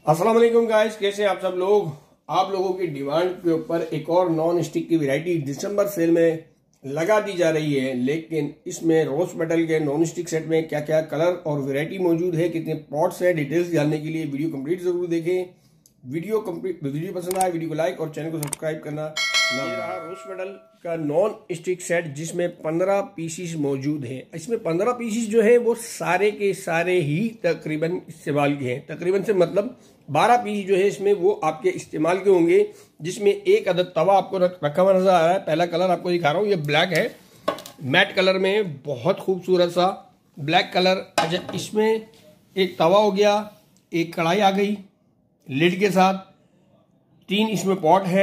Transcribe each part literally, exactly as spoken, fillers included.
अस्सलाम वालेकुम गाइस, कैसे आप सब लोग। आप लोगों की डिमांड के ऊपर एक और नॉन स्टिक की वैरायटी दिसंबर सेल में लगा दी जा रही है। लेकिन इसमें रोज मेटल के नॉन स्टिक सेट में क्या क्या कलर और वैरायटी मौजूद है, कितने पॉट्स है, डिटेल्स जानने के लिए वीडियो कंप्लीट जरूर देखें। वीडियो कंप्लीट वीडियो पसंद आए वीडियो को लाइक और चैनल को सब्सक्राइब करना। ये रहा रोज मेटल का नॉन स्टिक सेट जिसमें पंद्रह पीसीस मौजूद हैं। इसमें पंद्रह पीसीस जो है वो सारे के सारे ही तकरीबन इस्तेमाल के हैं। तकरीबन से मतलब बारह पीस जो है इसमें वो आपके इस्तेमाल के होंगे। जिसमें एक अदद तवा आपको रखा हुआ नजर आ रहा है। पहला कलर आपको दिखा रहा हूँ, ये ब्लैक है, मैट कलर में बहुत खूबसूरत सा ब्लैक कलर। अच्छा, इसमें एक तवा हो गया, एक कढ़ाई आ गई लिड के साथ, तीन इसमें पॉट है,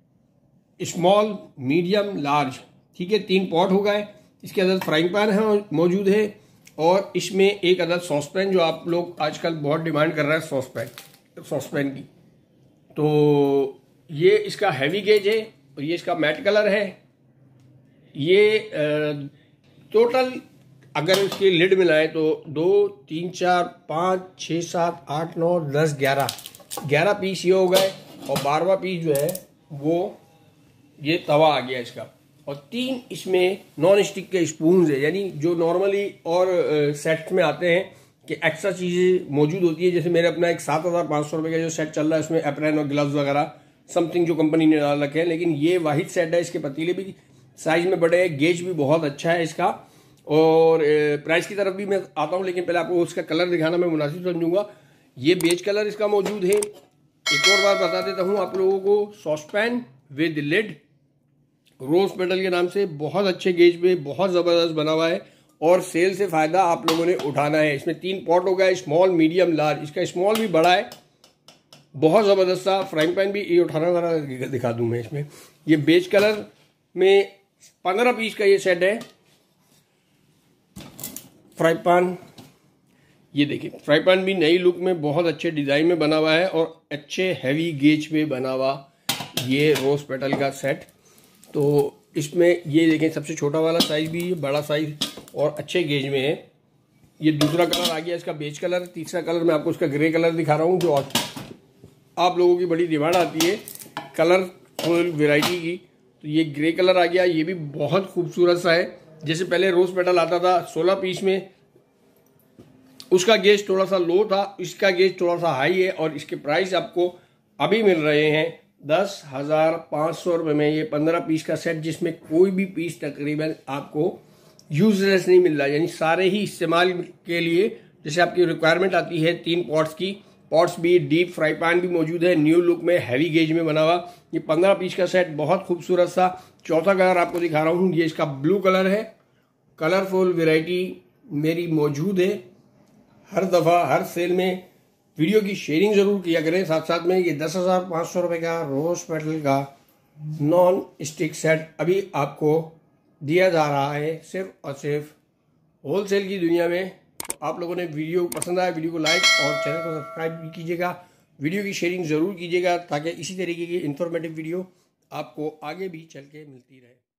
स्मॉल मीडियम लार्ज, ठीक है, तीन पॉट हो गए। इसके अंदर फ्राइंग पैन है मौजूद है और इसमें एक अदद सॉस पैन जो आप लोग आजकल बहुत डिमांड कर रहे हैं सॉस पैन सॉस पैन की। तो ये इसका हैवी गेज है और ये इसका मैट कलर है। ये टोटल अगर इसकी लिड मिलाएं तो दो तीन चार पाँच छः सात आठ नौ दस ग्यारह ग्यारह पीस ये हो गए और बारहवा पीस जो है वो ये तवा आ गया इसका। और तीन इसमें नॉन स्टिक के स्पून है, यानी जो नॉर्मली और सेट में आते हैं कि एक्स्ट्रा चीज़ें मौजूद होती है। जैसे मेरे अपना एक सात हज़ार पाँच सौ रुपये का जो सेट चल रहा है उसमें एप्रन और ग्लव्स वगैरह समथिंग जो कंपनी ने डाल रखे हैं। लेकिन ये वाहिद सेट है, इसके पतीले भी साइज में बड़े हैं, गेज भी बहुत अच्छा है इसका। और प्राइस की तरफ भी मैं आता हूँ, लेकिन पहले आपको उसका कलर दिखाना मैं मुनासिब समझूंगा। ये बेज कलर इसका मौजूद है। एक और बार बता देता हूँ आप लोगों को, sauce pan with lid Rose Metal के नाम से बहुत अच्छे गेज पे बहुत ज़बरदस्त बना हुआ है और सेल से फ़ायदा आप लोगों ने उठाना है। इसमें तीन पॉट हो गया, स्मॉल मीडियम लार्ज, इसका स्मॉल भी बड़ा है, बहुत ज़बरदस्त सा फ्राइंग पैन भी। ये उठाना ज़रा दिखा दूँ मैं इसमें। ये बेज कलर में पंद्रह पीस का ये सेट है। फ्राई पैन ये देखिए, फ्राई पैन भी नई लुक में बहुत अच्छे डिज़ाइन में बना हुआ है और अच्छे हैवी गेज पे बना हुआ ये रोज मेटल का सेट। तो इसमें ये देखें, सबसे छोटा वाला साइज भी, बड़ा साइज और अच्छे गेज में है। ये दूसरा कलर आ गया इसका बेज कलर। तीसरा कलर मैं आपको इसका ग्रे कलर दिखा रहा हूँ जो आप लोगों की बड़ी डिमांड आती है कलरफुल वैरायटी की। तो ये ग्रे कलर आ गया, ये भी बहुत खूबसूरत सा है। जैसे पहले रोज मेटल आता था सोलह पीस में, उसका गेज थोड़ा सा लो था, इसका गेज थोड़ा सा हाई है और इसके प्राइस आपको अभी मिल रहे हैं दस हजार पाँच सौ रुपये में। ये पंद्रह पीस का सेट जिसमें कोई भी पीस तकरीबन आपको यूजलेस नहीं मिल रहा, यानी सारे ही इस्तेमाल के लिए जैसे आपकी रिक्वायरमेंट आती है। तीन पॉट्स की पॉट्स भी, डीप फ्राई पैन भी मौजूद है, न्यू लुक में हैवी गेज में बना हुआ। ये पंद्रह पीस का सेट बहुत खूबसूरत सा। चौथा कलर आपको दिखा रहा हूँ, ये इसका ब्लू कलर है। कलरफुल वैरायटी मेरी मौजूद है हर दफ़ा हर सेल में। वीडियो की शेयरिंग ज़रूर किया करें। साथ साथ में ये दस हज़ार पाँच सौ रुपये का रोज मेटल का नॉन स्टिक सेट अभी आपको दिया जा रहा है सिर्फ और सिर्फ होलसेल की दुनिया में। आप लोगों ने वीडियो पसंद आया वीडियो को लाइक और चैनल को सब्सक्राइब भी कीजिएगा। वीडियो की शेयरिंग ज़रूर कीजिएगा ताकि इसी तरीके की इंफॉर्मेटिव वीडियो आपको आगे भी चल के मिलती रहे।